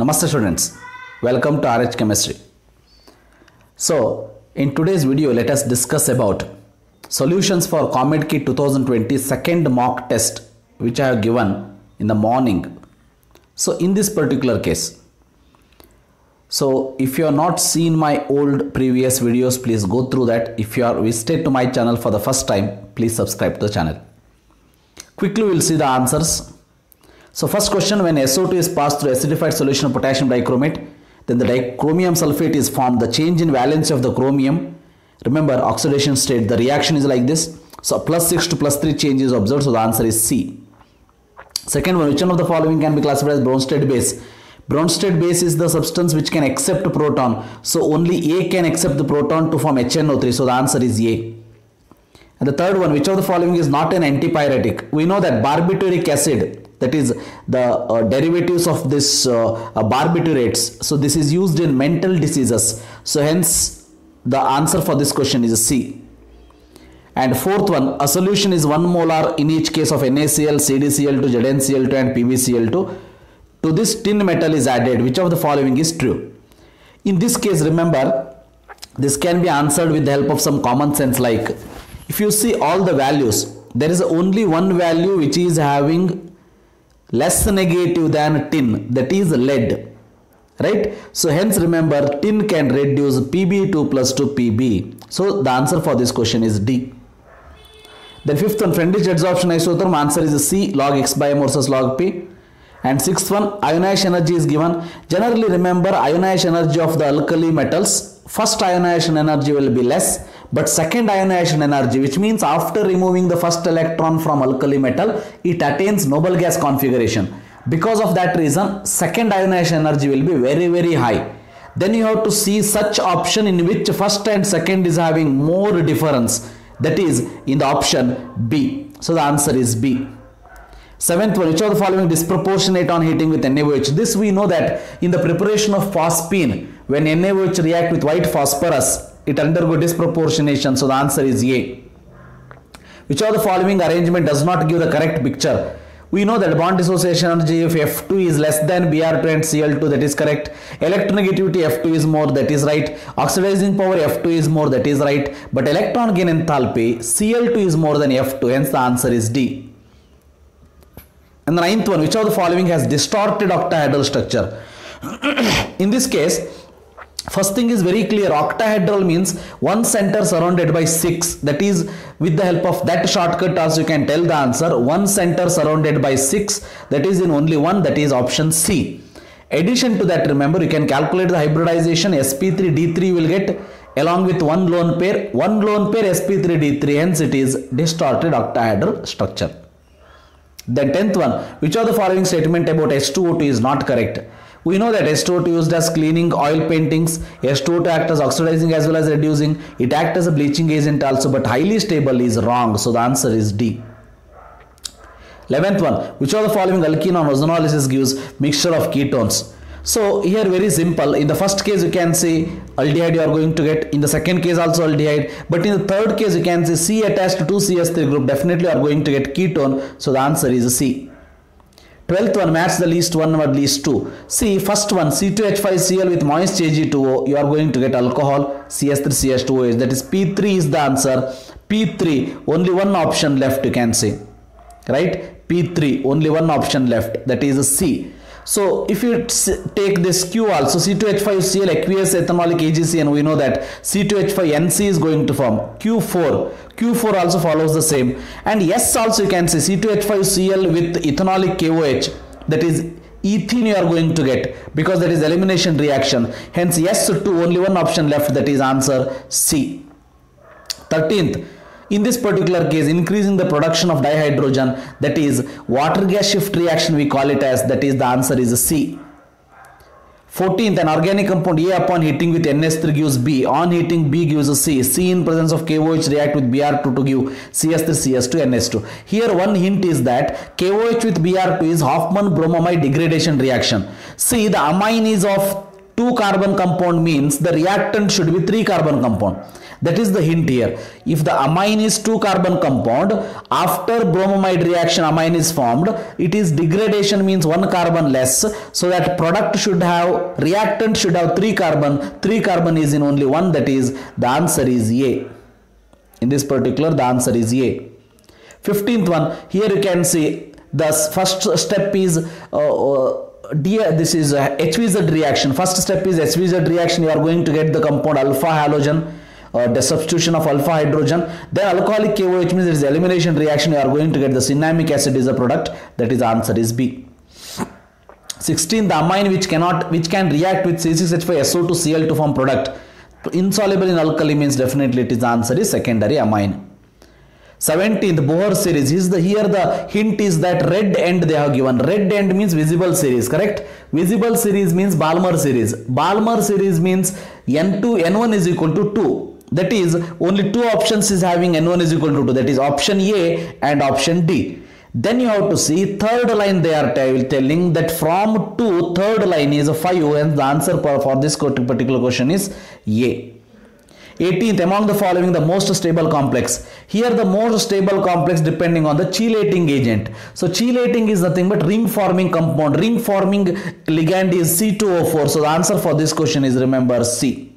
Namaste students, welcome to RH Chemistry. So in today's video let us discuss about solutions for Comet Kit 2020 second mock test which I have given in the morning. So in this particular case, so if you have not seen my old previous videos, please go through that. If you are visited to my channel for the first time, please subscribe to the channel. Quickly we will see the answers. So first question, when SO2 is passed through acidified solution of potassium dichromate, then the chromium sulfate is formed. The change in valency of the chromium, remember oxidation state, the reaction is like this. So +6 to +3 change is observed, so the answer is C. Second one, which one of the following can be classified as Bronsted base? Bronsted base is the substance which can accept proton. So only A can accept the proton to form HNO3, so the answer is A. And the third one, which of the following is not an antipyretic? We know that barbituric acid, that is the derivatives of this barbiturates. So this is used in mental diseases. So hence the answer for this question is C. And fourth one, a solution is 1 molar in each case of NaCl, CdCl2, ZnCl2 and PbCl2. To this tin metal is added. Which of the following is true? In this case, remember, this can be answered with the help of some common sense, like if you see all the values, there is only one value which is having less negative than tin, that is lead, right? So hence remember, tin can reduce Pb2 plus to Pb. So the answer for this question is D. Then fifth one, Friendlich adsorption isotherm, answer is C, log x by m versus log P. And sixth one, ionization energy is given. Generally remember, ionization energy of the alkali metals, first ionization energy will be less, but second ionization energy, which means after removing the first electron from alkali metal, it attains noble gas configuration. Because of that reason, second ionization energy will be very, very high. Then you have to see such option in which first and second is having more difference, that is in the option B. So the answer is B. Seventh one, which of the following disproportionate on heating with NaOH? This we know that in the preparation of phosphine, when NaOH react with white phosphorus, it undergo disproportionation. So the answer is A. Which of the following arrangement does not give the correct picture? We know that bond dissociation energy if F2 is less than Br2 and Cl2, that is correct. Electronegativity F2 is more, that is right. Oxidizing power F2 is more, that is right. But electron gain enthalpy Cl2 is more than F2, hence the answer is D. And the ninth one, which of the following has distorted octahedral structure? In this case, first thing is very clear, octahedral means one center surrounded by 6, that is with the help of that shortcut also you can tell the answer, one center surrounded by 6, that is in only one, that is option C. Addition to that, remember you can calculate the hybridization, sp3d3 you will get along with one lone pair sp3d3, hence it is distorted octahedral structure. Then 10th one, which of the following statement about H2O2 is not correct? We know that H2O2 used as cleaning oil paintings, H2O2 acts as oxidizing as well as reducing, it acts as a bleaching agent also, but highly stable is wrong, so the answer is D. 11th one, which of the following alkene on ozonolysis gives mixture of ketones? So here very simple, in the first case you can say aldehyde you are going to get, in the second case also aldehyde, but in the third case you can say C attached to 2CH3 group, definitely you are going to get ketone, so the answer is C. 12th one, match the least one or least two. See, first one, C2H5Cl with moist Ag2O, you are going to get alcohol, CH3CH2OH, that is P3 is the answer. P3, only one option left you can say, right? P3, only one option left, that is C. So if you take this Q also, C2H5Cl aqueous ethanolic AgCN, we know that C2H5NC is going to form Q4 also follows the same, and S also you can say C2H5Cl with ethanolic KOH, that is ethene you are going to get, because that is elimination reaction, hence S2, only one option left, that is answer C. 13th, in this particular case, increasing the production of dihydrogen, that is water gas shift reaction we call it as, that is the answer is C. 14th, an organic compound A upon heating with NS3 gives B, on heating B gives a C, C in presence of KOH react with Br2 to give CS3 CS2 NS2. Here one hint is that KOH with Br2 is Hoffman bromamide degradation reaction. See, the amine is of 2 carbon compound means the reactant should be 3 carbon compound. That is the hint here. If the amine is 2 carbon compound, after bromamide reaction amine is formed, it is degradation means 1 carbon less, so that product should have, reactant should have 3 carbon. 3 carbon is in only 1, that is the answer is A. In this particular, the answer is A. 15th one, here you can see the first step is this is HVZ reaction. First step is HVZ reaction. You are going to get the compound alpha halogen, the substitution of alpha hydrogen. Then alcoholic KOH means it is elimination reaction. You are going to get the cinnamic acid is a product. That is answer is B. 16, the amine which can react with C6H5SO2Cl to form product. Insoluble in alkali means definitely it is answer is secondary amine. 17th, Bohr series. Here the hint is that red end they have given. Red end means visible series, correct? Visible series means Balmer series. Balmer series means N1 is equal to 2. That is, only 2 options is having N1 is equal to 2. That is option A and option D. Then you have to see third line they are telling that from 2, third line is a 5, and the answer for this particular question is A. 18th, among the following the most stable complex. Here the most stable complex depending on the chelating agent. So chelating is nothing but ring forming compound. Ring forming ligand is C2O4. So the answer for this question is, remember, C.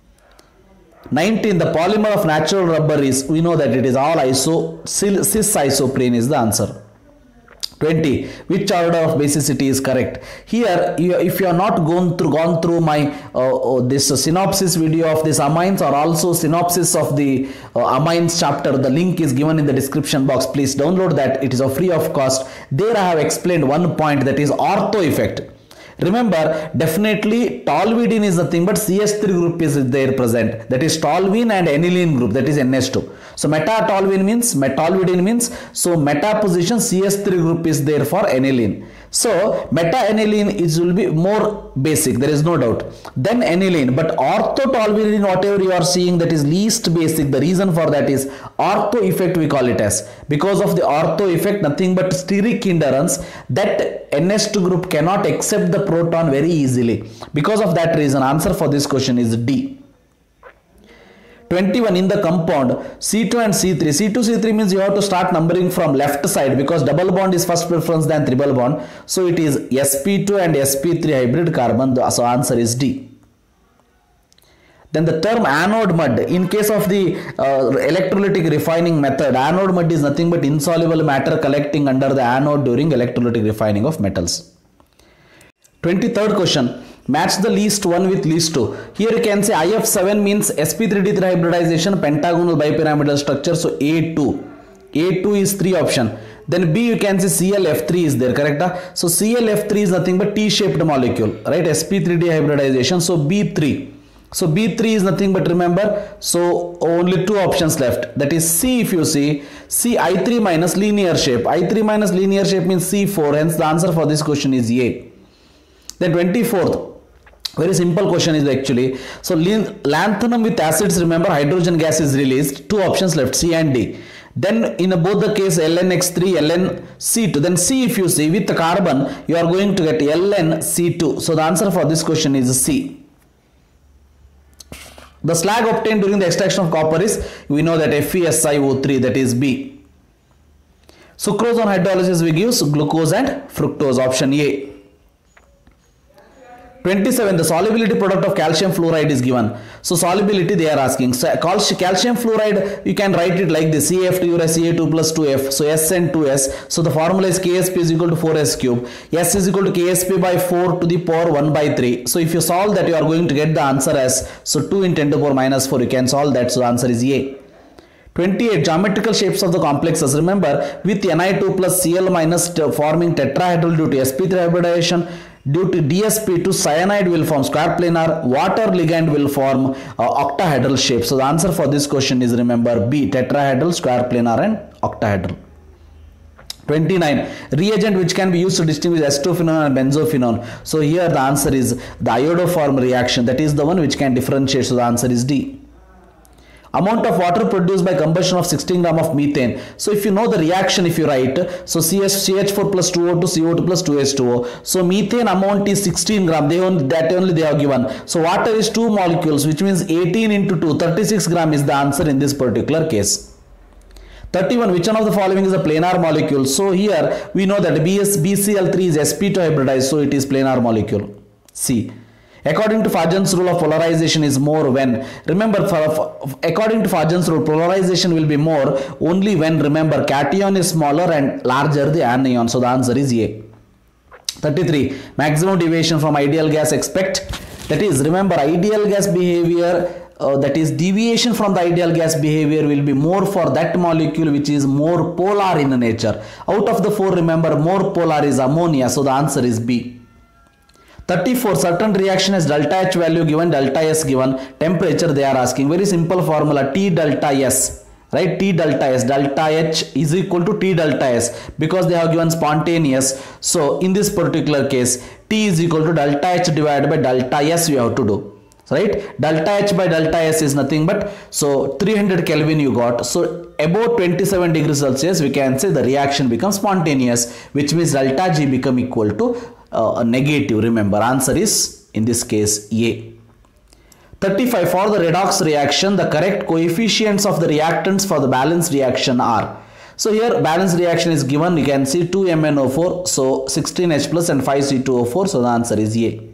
19, the polymer of natural rubber is, we know that it is all cis isoprene is the answer. 20, which order of basicity is correct? Here, if you are not gone through my this synopsis video of this amines, or also synopsis of the amines chapter, the link is given in the description box. Please download that. It is free of cost. There I have explained one point, that is ortho effect. Remember, definitely toluidine is nothing but CH3 group is there present. That is toluene and aniline group, that is NH2. So meta-toluidine means, so meta position CH3 group is there for aniline. So meta-aniline will be more basic, there is no doubt. Then aniline, but ortho-toluidine, whatever you are seeing, that is least basic. The reason for that is ortho effect we call it as. Because of the ortho effect, nothing but steric hindrance, that NH2 group cannot accept the proton very easily. Because of that reason, answer for this question is D. 21, in the compound C2 and C3. C2, C3 means you have to start numbering from left side, because double bond is first preference than triple bond. So it is sp2 and sp3 hybrid carbon. So answer is D. Then the term anode mud, in case of the electrolytic refining method, anode mud is nothing but insoluble matter collecting under the anode during electrolytic refining of metals. 23rd question. Match the least one with least two. Here you can say IF7 means sp3d3 hybridization, pentagonal bipyramidal structure. So A2 is 3 option. Then B you can say ClF3 is there, correct? So ClF3 is nothing but T-shaped molecule, right? sp3d hybridization. So B3. So B3 is nothing but, remember, so only 2 options left. That is C. If you see C, I3 minus linear shape. I3 minus linear shape means C4. Hence the answer for this question is A. Then 24th. Very simple question is actually. So lanthanum with acids, remember, hydrogen gas is released. 2 options left, C and D. Then in both the case LnX3, LnC2. Then C if you see with the carbon, you are going to get LnC2. So the answer for this question is C. The slag obtained during the extraction of copper is, we know that FeSiO3, that is B. Sucrose on hydrolysis we give glucose and fructose, option A. 27, the solubility product of calcium fluoride is given. So solubility they are asking. So calcium fluoride, you can write it like this, CF2 Ca2 plus 2F. So S and 2S. So the formula is Ksp is equal to 4S cube. S is equal to Ksp by 4 to the power 1 by 3. So if you solve that, you are going to get the answer as, so 2 in 10 to the power minus 4. You can solve that. So the answer is A. 28, geometrical shapes of the complexes. Remember, with Ni2 plus Cl minus forming tetrahedral due to sp3 hybridization, due to DsP2, cyanide will form square planar, water ligand will form octahedral shape. So the answer for this question is, remember, B, tetrahedral, square planar and octahedral. 29, reagent which can be used to distinguish acetophenone and benzophenone. So here the answer is the iodoform reaction. That is the one which can differentiate. So the answer is D. Amount of water produced by combustion of 16 gram of methane. So if you know the reaction, if you write, so CH4 plus 2O2, CO2 plus 2H2O. So methane amount is 16 gram. That only they have given. So water is 2 molecules, which means 18 into 2, 36 gram is the answer in this particular case. 31. Which one of the following is a planar molecule? So here we know that BCl3 is sp2 hybridized, so it is planar molecule. C. According to Fajan's rule of polarization is more when, remember, according to Fajan's rule, polarization will be more only when, remember, cation is smaller and larger the anion. So the answer is A. 33. Maximum deviation from ideal gas expect, that is, remember, ideal gas behavior, that is, deviation from the ideal gas behavior will be more for that molecule which is more polar in nature. Out of the 4, remember, more polar is ammonia. So the answer is B. 34. Certain reaction has delta H value given, delta S given, temperature they are asking. Very simple formula, T delta S, right? T delta S, delta H is equal to T delta S because they have given spontaneous. So in this particular case, T is equal to delta H divided by delta S you have to do, right? Delta H by delta S is nothing but, so 300 Kelvin you got. So about 27 degrees Celsius we can say the reaction becomes spontaneous, which means delta G become equal to a negative. Remember, answer is in this case A. 35. For the redox reaction, the correct coefficients of the reactants for the balanced reaction are. So here balanced reaction is given, you can see 2MnO4, so 16H plus and 5C2O4, so the answer is A.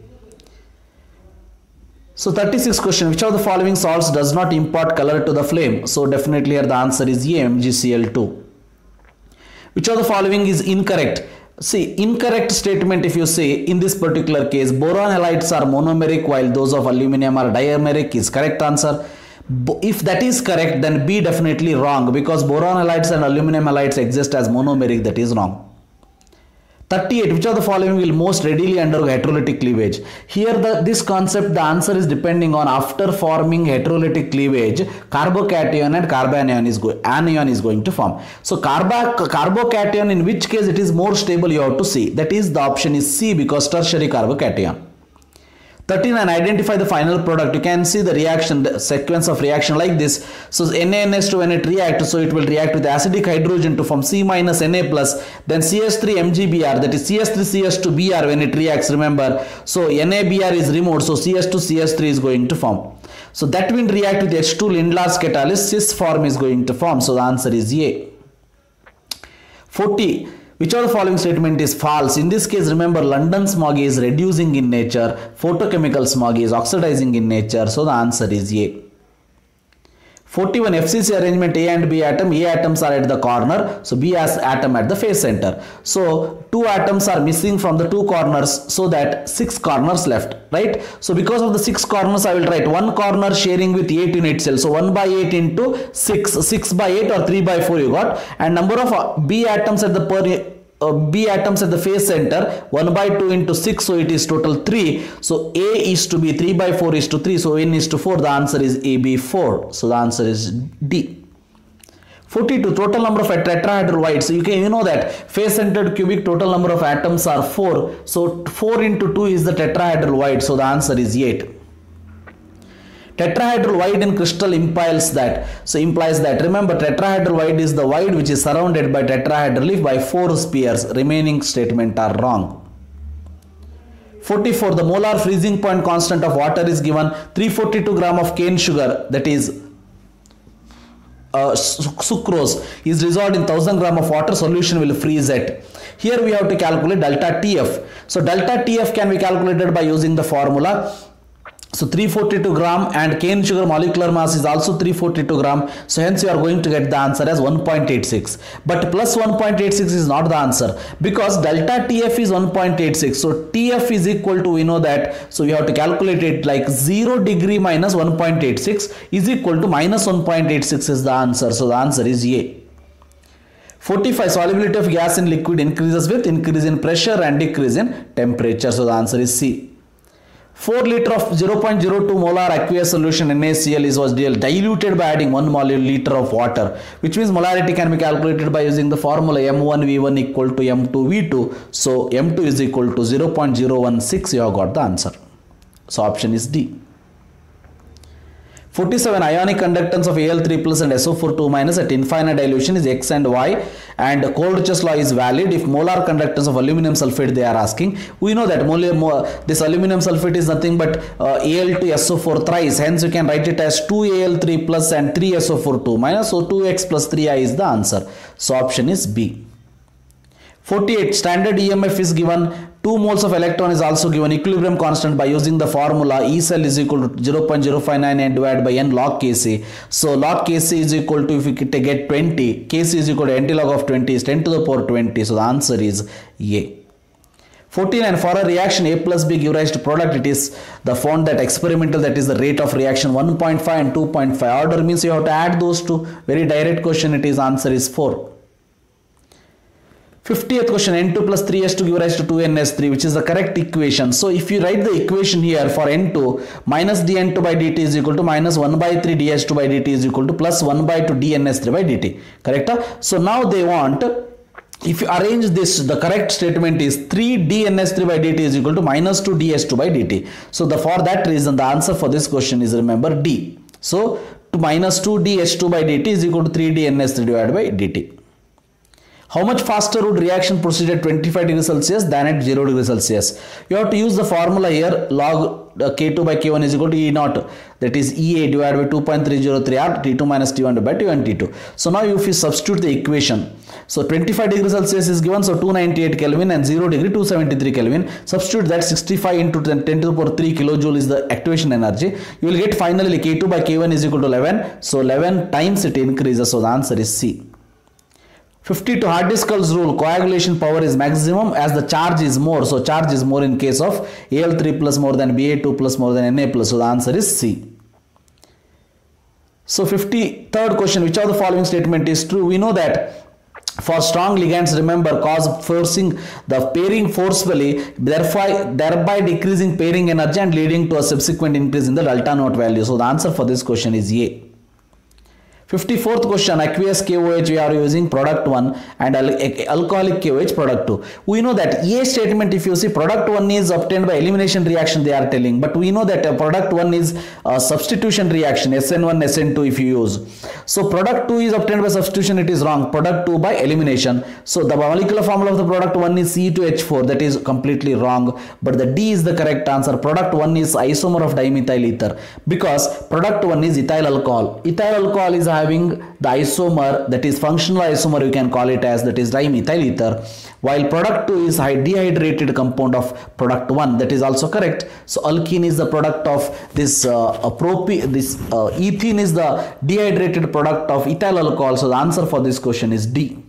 So 36 question, which of the following salts does not impart color to the flame? So definitely here the answer is A, MgCl2. Which of the following is incorrect? See, incorrect statement if you say in this particular case, boron halides are monomeric while those of aluminum are diameric is correct answer. If that is correct, then B definitely wrong because boron halides and aluminum halides exist as monomeric, that is wrong. 38. Which of the following will most readily undergo heterolytic cleavage? Here this concept, the answer is depending on after forming heterolytic cleavage, carbocation and carbanion anion is going to form. So carbocation, in which case it is more stable, you have to see. That is the option is C because tertiary carbocation. 39. Identify the final product. You can see the reaction, the sequence of reaction like this. So NaNH2 when it reacts, so it will react with acidic hydrogen to form C minus Na plus, then CH3 MgBr, that is CH3CH2Br when it reacts, remember. So NaBr is removed, so CH2CH3 is going to form. So that will react with H2 Lindlar's catalyst, cis form is going to form. So the answer is A. 40. Which of the following statement is false? In this case, remember, London smog is reducing in nature, photochemical smog is oxidizing in nature, so the answer is A. 41. FCC arrangement A and B atom, A atoms are at the corner, so B has atom at the face center. So 2 atoms are missing from the 2 corners, so that 6 corners left, right? So because of the 6 corners, I will write 1 corner sharing with 8 unit cells. So 1 by 8 into 6, 6 by 8 or 3 by 4 you got, and number of B atoms at the B atoms at the face center, 1 by 2 into 6, so it is total 3. So A is to B, 3 by 4 is to 3, so N is to 4, the answer is AB 4. So the answer is D. 42. Total number of tetrahedral white. So you know that face centered cubic total number of atoms are 4. So 4 into 2 is the tetrahedral white. So the answer is 8. Tetrahedral void in crystal implies that. Remember, tetrahedral void is the void which is surrounded by tetrahedral leaf by 4 spheres. Remaining statement are wrong. 44. The molar freezing point constant of water is given 342 gram of cane sugar, that is sucrose, is dissolved in 1000 gram of water, solution will freeze at. Here we have to calculate delta TF. So delta TF can be calculated by using the formula. So 342 gram and cane sugar molecular mass is also 342 gram. So hence you are going to get the answer as 1.86. But plus 1.86 is not the answer because delta TF is 1.86. So TF is equal to, we know that. So you have to calculate it like 0 degree minus 1.86 is equal to minus 1.86 is the answer. So the answer is A. 45. Solubility of gas in liquid increases with increase in pressure and decrease in temperature. So the answer is C. 4 liter of 0.02 molar aqueous solution NaCl was diluted by adding 1 liter of water, which means molarity can be calculated by using the formula M1V1 equal to M2V2. So M2 is equal to 0.016. You have got the answer. So option is D. 47. Ionic conductance of Al3 plus and SO4 2 at infinite dilution is X and Y, and Cold-Rich's law is valid if molar conductance of aluminum sulfate they are asking. We know that this aluminum sulfate is nothing but Al2SO4 thrice, hence you can write it as 2Al3 plus and 3SO4 2 so 2X plus 3I is the answer. So option is B. 48. Standard EMF is given. 2 moles of electron is also given. Equilibrium constant by using the formula E cell is equal to 0.059 and divided by n log Kc. So log Kc is equal to, if we get 20, Kc is equal to nt log of 20 is 10 to the power 20. So the answer is A. 49. For a reaction A plus B give rise to product, it is the found that experimental, that is the rate of reaction 1.5 and 2.5. Order means you have to add those two. Very direct question it is. Answer is 4. 50th question, N2 plus 3S2 give rise to 2NS3, which is the correct equation. So if you write the equation here for N2, minus dN2 by dt is equal to minus 1 by 3 ds2 by dt is equal to plus 1 by 2 dNS3 by dt. Correct? So now they want, if you arrange this, the correct statement is 3 dNS3 by dt is equal to minus 2 ds2 by dt. So for that reason, the answer for this question is, remember, D. So to minus 2 ds2 by dt is equal to 3 dNS3 divided by dt. How much faster would reaction proceed at 25 degrees Celsius than at 0 degrees Celsius? You have to use the formula here, log K2 by K1 is equal to E naught, that is EA divided by 2.303 R, T2 minus T1 by T1 T2. So now if you substitute the equation, so 25 degrees Celsius is given, so 298 Kelvin, and 0 degree 273 Kelvin. Substitute that, 65 into 10 to the power 3 kilojoule is the activation energy. You will get finally K2 by K1 is equal to 11. So 11 times it increases. So the answer is C. 52. Hardiscall's rule, coagulation power is maximum as the charge is more. So charge is more in case of Al3 plus more than Ba2 plus more than Na plus. So the answer is C. So 53rd question, which of the following statement is true? We know that for strong ligands, remember, cause forcing the pairing forcefully, thereby decreasing pairing energy and leading to a subsequent increase in the delta knot value. So the answer for this question is A. 54th question, aqueous KOH we are using product 1 and alcoholic KOH product 2. We know that A statement, if you see, product 1 is obtained by elimination reaction they are telling, but we know that product 1 is a substitution reaction, SN1 SN2 if you use. So product 2 is obtained by substitution, it is wrong. Product 2 by elimination. So the molecular formula of the product 1 is C2H4, that is completely wrong, but the D is the correct answer. Product 1 is isomer of dimethyl ether, because product 1 is ethyl alcohol. Ethyl alcohol is having the isomer, that is functional isomer you can call it as, that is dimethyl ether, while product 2 is dehydrated compound of product 1, that is also correct. So alkene is the product of this ethene is the dehydrated product of ethyl alcohol. So the answer for this question is D.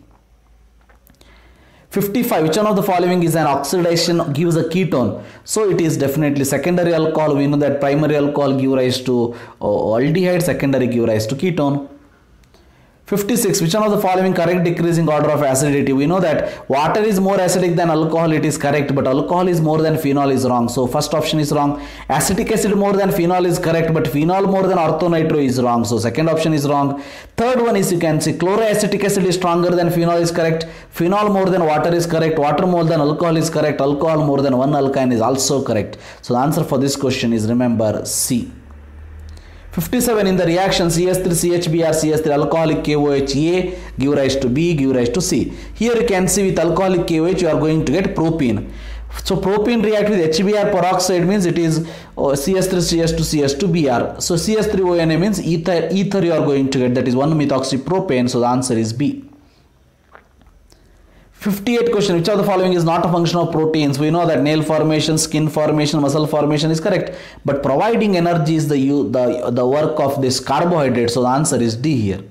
55. Which one of the following is an oxidation gives a ketone? So it is definitely secondary alcohol. We know that primary alcohol give rise to aldehyde, secondary give rise to ketone. 56. Which one of the following correct decreasing order of acidity? We know that water is more acidic than alcohol, it is correct, but alcohol is more than phenol is wrong. So first option is wrong. Acetic acid more than phenol is correct, but phenol more than orthonitro is wrong. So second option is wrong. Third one is, you can see, chloroacetic acid is stronger than phenol is correct. Phenol more than water is correct. Water more than alcohol is correct. Alcohol more than one alkyne is also correct. So the answer for this question is, remember, C. 57. In the reaction CS3 CHBr CS3 alcoholic KOH A give rise to B give rise to C. Here you can see with alcoholic KOH you are going to get propene. So propene react with HBr peroxide means it is CS3 CS2 CS2 Br. So CS3ONA means ether you are going to get, that is 1-methoxypropane. So the answer is B. 58 question, which of the following is not a function of proteins? We know that nail formation, skin formation, muscle formation is correct, but providing energy is the work of this carbohydrate. So the answer is D here.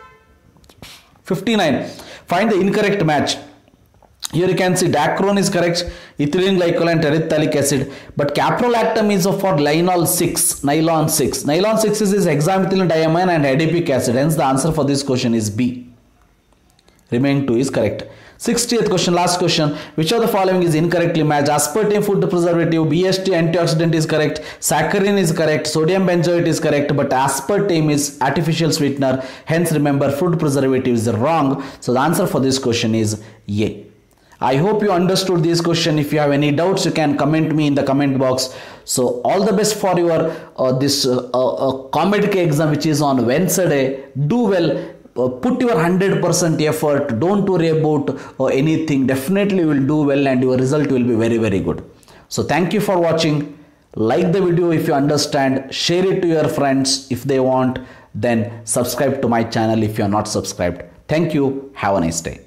59. Find the incorrect match. Here you can see dacron is correct, ethylene glycol and terephthalic acid, but caprolactam is for nylon 6. Nylon 6 is hexamethylene diamine and adipic acid. Hence the answer for this question is B. Remaining 2 is correct. 60th question, last question. Which of the following is incorrectly matched? Aspartame food preservative, BST antioxidant is correct, saccharin is correct, sodium benzoate is correct, but aspartame is artificial sweetener. Hence remember, food preservative is wrong. So the answer for this question is A. I hope you understood this question. If you have any doubts, you can comment me in the comment box. So all the best for your this COMEDK exam, which is on Wednesday. Do well. Put your 100% effort. Don't worry about anything. Definitely you will do well and your result will be very, very good. So thank you for watching. Like the video if you understand. Share it to your friends if they want. Then subscribe to my channel if you are not subscribed. Thank you. Have a nice day.